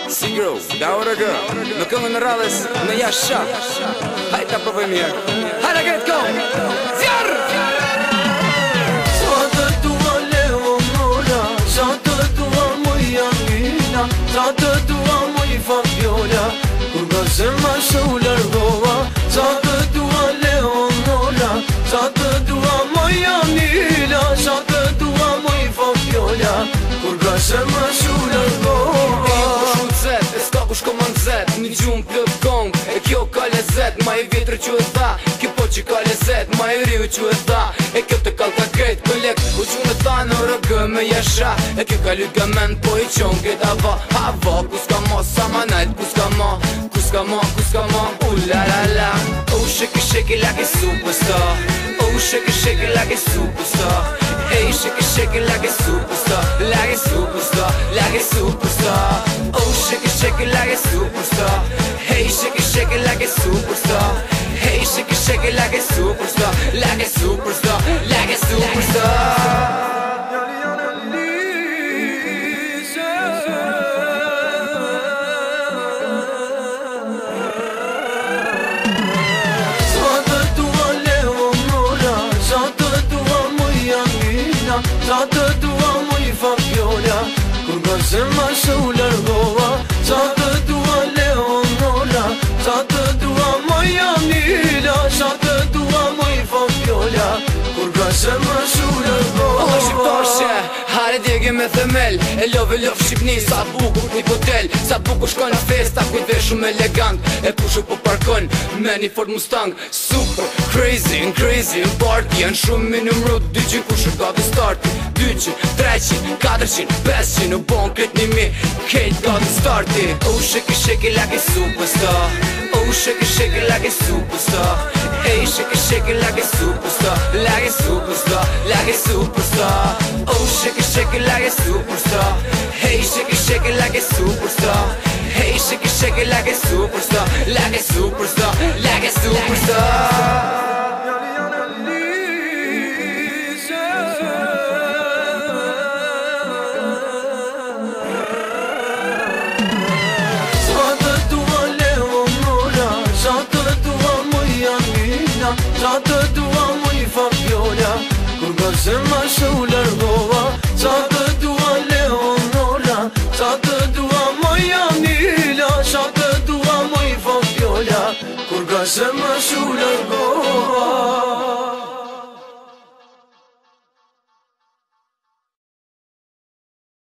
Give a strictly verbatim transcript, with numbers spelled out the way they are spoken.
Sigro, da ora gë në këngën e radhës në jasha. Hajta provoj mirë. Hajta këtë këngë. Zjarr! Sa të dua Leo Mola, sa të dua muj Amina, sa të dua muj Fabiola, kur nga zemra shu largova. Sa të dua Leo Mola, sa të dua muj Amina, sa të dua muj Fabiola, kur nga zemra shu largova. Kush ko më nëzet, një gjumë plët kong e kjo ka lezet, ma i vitër që e tha, kjo po që ka lezet, ma i riu që e tha, e kjo të kall ka krejt, këllek, u që në tha në rëgë me jesha, e kjo ka lyga men, po i qonë këtë hava, hava, kus ka ma, sa ma najt, kus ka ma, kus ka ma, kus ka ma, u la la la, oh shake it, shake it like a superstar, oh shake it, shake it like a superstar, hey shake it, shake it like a superstar, like a superstar, like a superstar, oh shake it, shake it like a superstar. Hey, shake it, shake it like a superstar. Hey, shake it, shake it like a superstar. Like a superstar, like a superstar. Sa të dua muj Fabiola, kur nga zemra shu largova. Sa të dua Leonora, sa të dua muj Amila, sa të dua muj Fabiola, kur nga zemra shu largova. O shqiptarshe, hare djegi me themel, e love love Shqipni, sa bukur një hotel, sa bukur shkon në festa, kuj dhe shumë elegant, e pushu po parkon me një Ford Mustang. Super, crazy, and crazy, në party, janë shumë me numru, dy qin ku shërka dhe starti, dyqin, treqin, katërqin, pesqin, u bon kret një mi, kejt ka dhe starti. Oh shake it, shake it like a superstar, oh shake it, shake it like a superstar, hey shake it, shake it like a superstar, like a superstar, like a superstar, oh shake it, shake it like a superstar, hey shake it, shake it like a superstar, hey shake it, shake it like a superstar, like a superstar, like a superstar. Sa të dua muj Fabiola, kur nga zemra shu largova. Sa të dua Leonora, sa të dua muj Amila, sa të dua muj Fabiola, kur nga zemra shu largova.